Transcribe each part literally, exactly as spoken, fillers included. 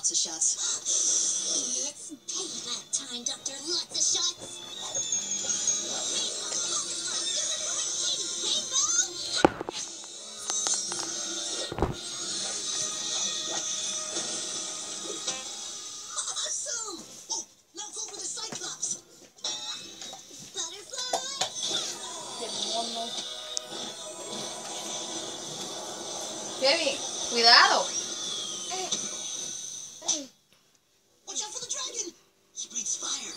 lots of shots. It's payback time, Doctor. Lots of shots. Awesome! Oh, now go for the Cyclops. Butterfly. Kevin, cuidado. Watch out for the dragon. He breathes fire.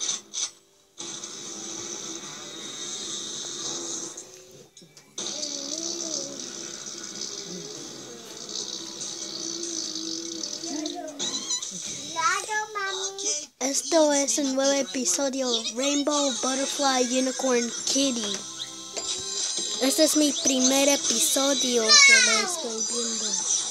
Esto es un nuevo episodio Rainbow Butterfly Unicorn Kitty. Este es mi primer episodio que lo estoy viendo.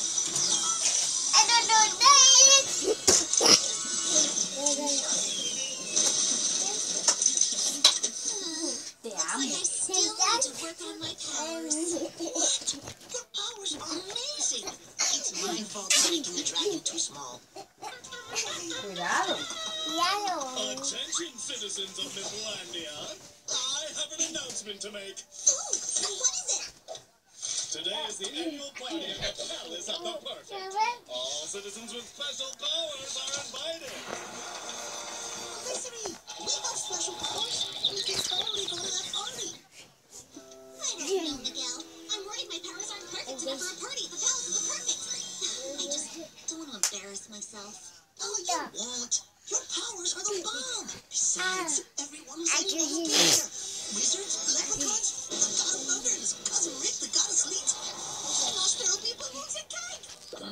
Te amo. I still need to work on my powers. What? Your powers are amazing. It's my fault for making the dragon too small. Cuidado. Attention, citizens of Midlandia. I have an announcement to make. Ooh, what is it? Today is the annual party at the Palace of the Purrfect. All citizens with special powers are invited. Felicity, we have special powers. We can totally go to that party. I don't know, Miguel. I'm worried my powers aren't perfect enough for a party at the Palace of the Purrfect. I just don't want to embarrass myself. Oh, you won't. Your powers are the bomb. Besides, everyone is able to be there. Wizards, leprechauns, the god of thunder, and his cousin Rick, the god of sleet. Gosh, there'll be balloons and cake.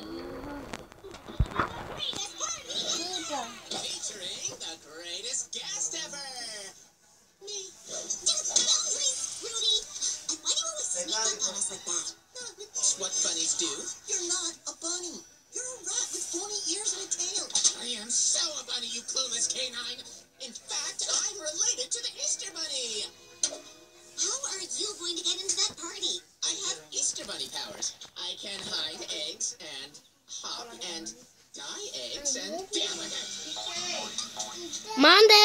Greatest party! Featuring the greatest guest ever. Me. Just boundaries, Rudy. And why do you always sneak up on us like that? It's what bunnies do. You're not a bunny. You're a rat with bony ears and a tail. I am so a bunny, you clueless canine. In fact, I'm related to the Easter Bunny. How are you going to get into that party? I have Easter Bunny powers. I can hide eggs and hop and dye eggs and damn it. Mande.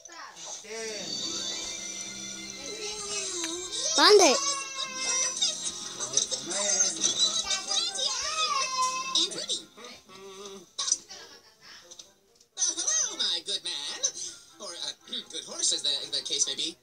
Mande. And Rudy. Well, hello, my good man. Or uh, good horse, as the, the case may be.